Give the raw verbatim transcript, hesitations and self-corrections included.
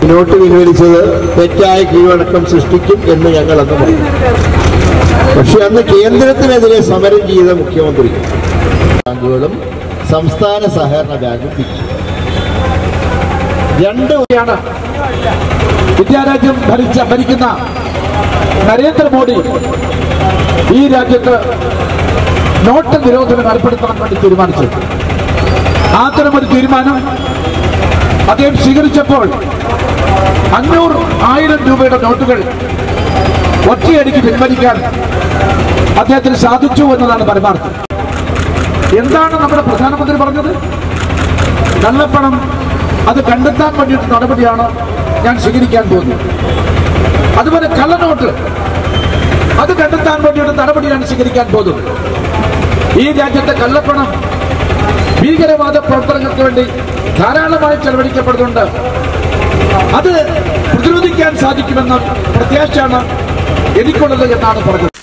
Not പിൻവലിച്ചത് തെറ്റായ കീഴ്വഴക്കം സൃഷ്ടിക്കും എന്ന് ഞങ്ങൾ അന്ന് പറഞ്ഞു. പക്ഷെ അന്ന് കേന്ദ്രത്തിനെതിരെ സമരം ചെയ്ത മുഖ്യമന്ത്രി ബാങ്കുകളും സംസ്ഥാന സഹകരണ ബാങ്കും പിരിച്ചു. രണ്ട് വഴിയാണ് വിദ്യാരാജ്യം ഭരിച്ച ഭരിക്കുന്ന നരേന്ദ്രമോദി ഈ രാജ്യത്ത് നോട്ട് നിരോധനം ഏർപ്പെടുത്താൻ വേണ്ടി തീരുമാനിച്ചു. അത്തരമൊരു തീരുമാനം അദ്ദേഹം സ്വീകരിച്ചപ്പോൾ അഞ്ഞൂറ് ആയിരം രൂപയുടെ നോട്ടുകൾ ഒറ്റയടിക്ക് പിൻവലിക്കാൻ അദ്ദേഹത്തിന് സാധിച്ചു എന്നതാണ് പരമാർത്ഥം. എന്താണ് നമ്മുടെ പ്രധാനമന്ത്രി പറഞ്ഞത്? കള്ളപ്പണം അത് കണ്ടെത്താൻ വേണ്ടിയിട്ട് നടപടിയാണ് ഞാൻ സ്വീകരിക്കാൻ പോകുന്നത്. അതുപോലെ കള്ളനോട്ട് അത് കണ്ടെത്താൻ വേണ്ടിയിട്ട് നടപടിയാണ് സ്വീകരിക്കാൻ പോകുന്നത്. ഈ രാജ്യത്തെ കള്ളപ്പണം ഭീകരവാദ പ്രവർത്തനങ്ങൾക്ക് വേണ്ടി ധാരാളമായി ചെലവഴിക്കപ്പെടുന്നുണ്ട്. അത് പ്രതിരോധിക്കാൻ സാധിക്കുമെന്ന പ്രത്യാശയാണ് എനിക്കുള്ളത് എന്നാണ് പറഞ്ഞത്.